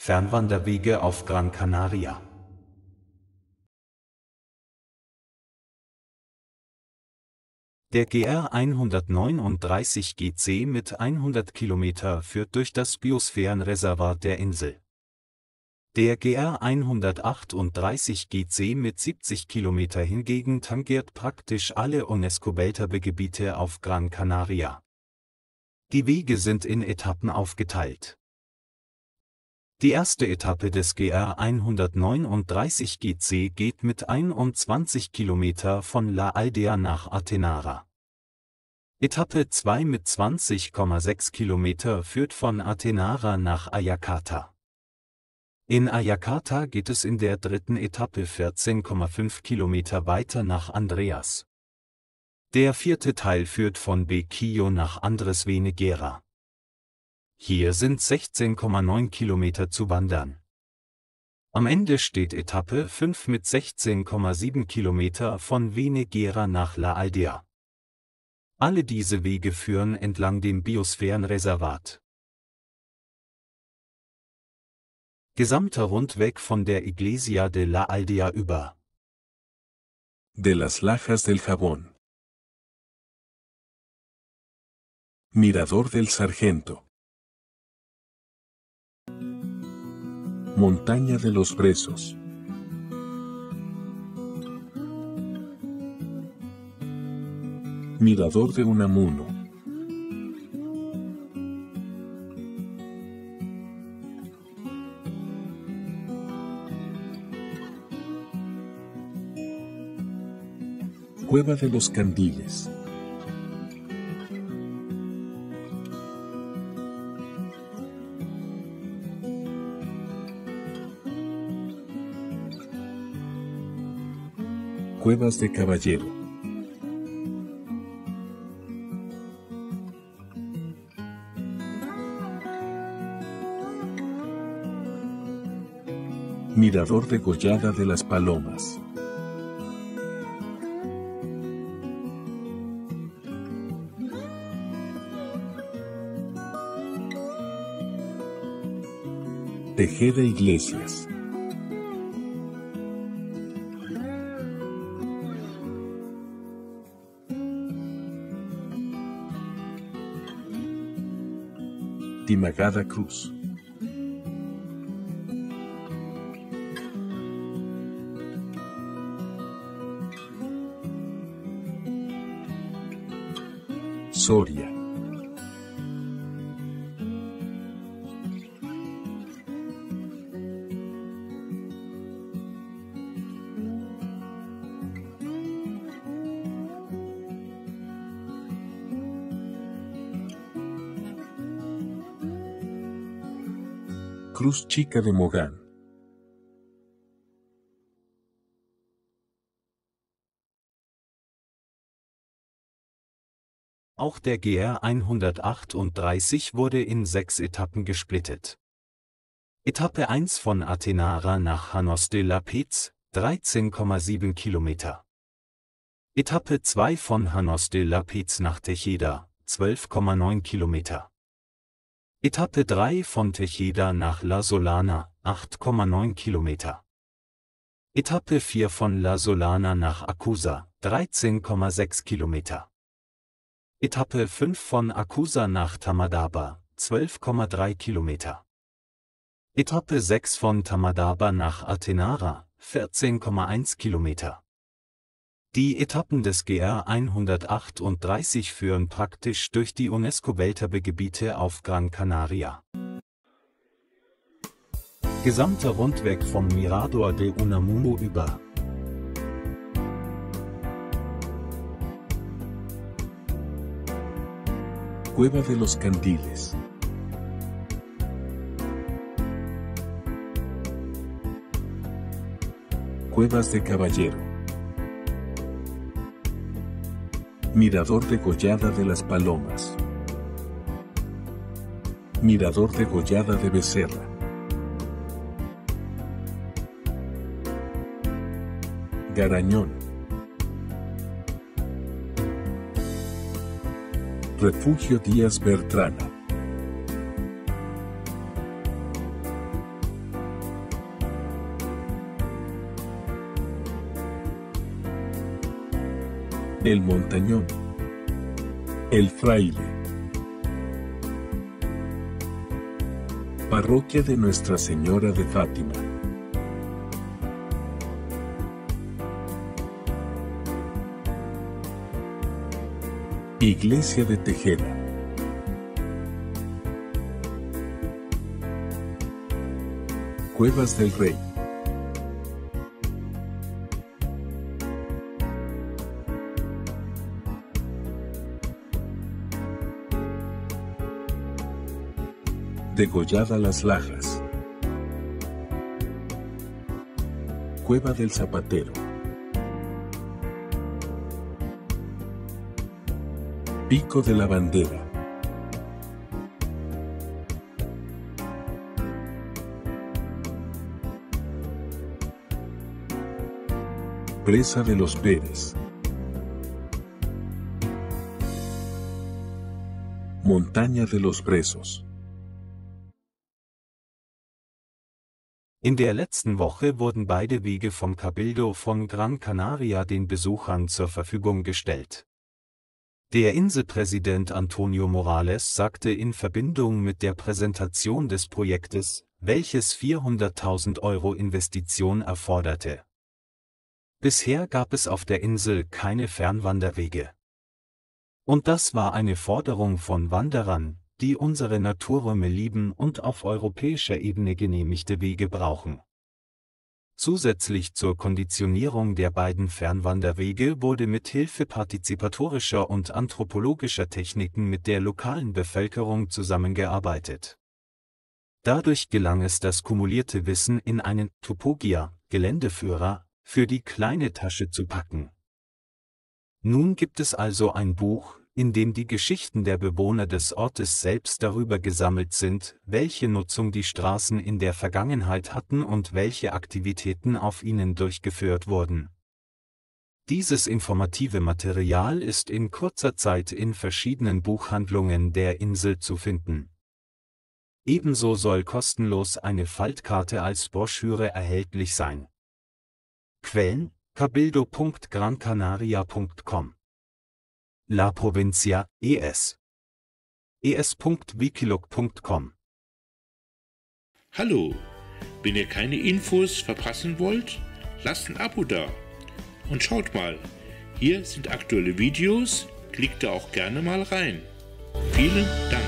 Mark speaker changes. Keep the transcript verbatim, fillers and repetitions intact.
Speaker 1: Fernwanderwege auf Gran Canaria. Der G R hundertneununddreißig G C mit hundert Kilometer führt durch das Biosphärenreservat der Insel. Der G R hundertachtunddreißig G C mit siebzig Kilometer hingegen tangiert praktisch alle UNESCO-Welterbegebiete auf Gran Canaria. Die Wege sind in Etappen aufgeteilt. Die erste Etappe des G R hundertneununddreißig G C geht mit einundzwanzig Kilometer von La Aldea nach Atenara. Etappe zwei mit zwanzig Komma sechs Kilometer führt von Atenara nach Ayakata. In Ayakata geht es in der dritten Etappe vierzehn Komma fünf Kilometer weiter nach Andreas. Der vierte Teil führt von Bequillo nach Andres Venegera. Hier sind sechzehn Komma neun Kilometer zu wandern. Am Ende steht Etappe fünf mit sechzehn Komma sieben Kilometer von Venegera nach La Aldea. Alle diese Wege führen entlang dem Biosphärenreservat. Gesamter Rundweg von der Iglesia de la Aldea über
Speaker 2: De las Lajas del Jabón. Mirador del Sargento. Montaña de los Brezos. Mirador de Unamuno. Cueva de los Candiles. Cuevas de Caballero. Mirador de Gollada de las Palomas. Tejeda Iglesias. Timagada Cruz. Soria. Cruz Chica de Mogán.
Speaker 1: Auch der G R hundertachtunddreißig wurde in sechs Etappen gesplittet. Etappe eins von Atenara nach Llanos de la Pez, dreizehn Komma sieben Kilometer. Etappe zwei von Llanos de la Pez nach Tejeda, zwölf Komma neun Kilometer. Etappe drei von Tejeda nach La Solana, acht Komma neun Kilometer. Etappe vier von La Solana nach Acusa, dreizehn Komma sechs Kilometer. Etappe fünf von Acusa nach Tamadaba, zwölf Komma drei Kilometer. Etappe sechs von Tamadaba nach Atenara, vierzehn Komma eins Kilometer. Die Etappen des G R hundertachtunddreißig führen praktisch durch die UNESCO-Welterbegebiete auf Gran Canaria. Gesamter Rundweg vom Mirador de Unamuno über
Speaker 2: Cueva de los Candiles. Cuevas de Caballero. Mirador de Gollada de las Palomas. Mirador de Gollada de Becerra. Garañón. Refugio Díaz Bertrana. El Montañón, El Fraile, Parroquia de Nuestra Señora de Fátima, Iglesia de Tejeda, Cuevas del Rey, Degollada Las Lajas, Cueva del Zapatero, Pico de la Bandera, Presa de los Pérez, Montaña de los Presos.
Speaker 1: In der letzten Woche wurden beide Wege vom Cabildo von Gran Canaria den Besuchern zur Verfügung gestellt. Der Inselpräsident Antonio Morales sagte in Verbindung mit der Präsentation des Projektes, welches vierhunderttausend Euro Investition erforderte: Bisher gab es auf der Insel keine Fernwanderwege. Und das war eine Forderung von Wanderern, die unsere Naturräume lieben und auf europäischer Ebene genehmigte Wege brauchen. Zusätzlich zur Konditionierung der beiden Fernwanderwege wurde mit Hilfe partizipatorischer und anthropologischer Techniken mit der lokalen Bevölkerung zusammengearbeitet. Dadurch gelang es, das kumulierte Wissen in einen Topogia, Geländeführer, für die kleine Tasche zu packen. Nun gibt es also ein Buch, in dem die Geschichten der Bewohner des Ortes selbst darüber gesammelt sind, welche Nutzung die Straßen in der Vergangenheit hatten und welche Aktivitäten auf ihnen durchgeführt wurden. Dieses informative Material ist in kurzer Zeit in verschiedenen Buchhandlungen der Insel zu finden. Ebenso soll kostenlos eine Faltkarte als Broschüre erhältlich sein. Quellen: cabildo punkt gran canaria punkt com, La Provincia, es. es punkt wikiloc punkt com.
Speaker 3: Hallo, wenn ihr keine Infos verpassen wollt, lasst ein Abo da. Und schaut mal, hier sind aktuelle Videos, klickt da auch gerne mal rein. Vielen Dank.